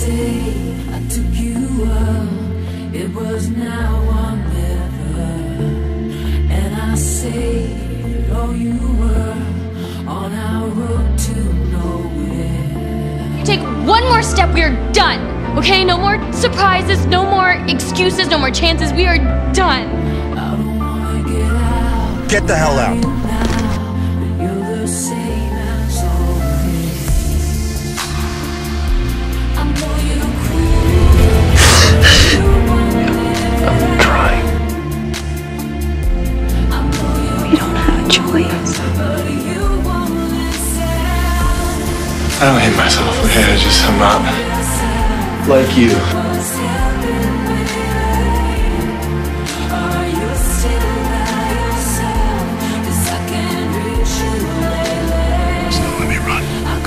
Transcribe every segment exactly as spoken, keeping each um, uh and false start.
day I took you up, it was now or never. And I saved all you were on our road to nowhere. You take one more step, we are done. Okay, no more surprises, no more excuses, no more chances. We are done. I don't wanna get out. Get the hell out. Now, you're the same as always. I know you're cruel. I'm trying. We don't have a choice. I don't hate myself, okay? I just, I'm not like you. So let me run.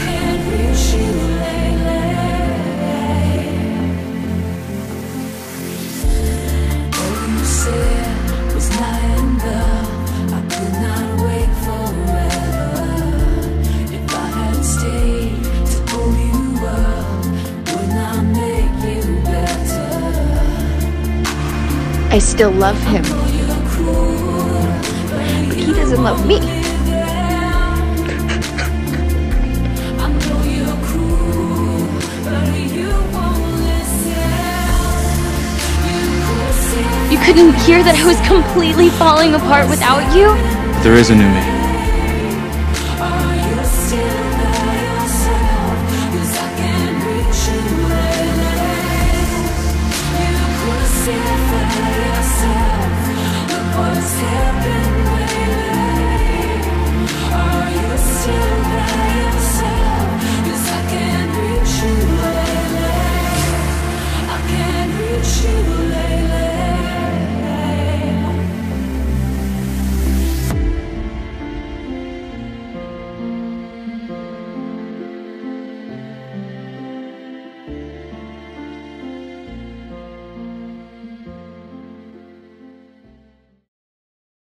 I still love him, but he doesn't love me. You couldn't hear that I was completely falling apart without you? There is a new me.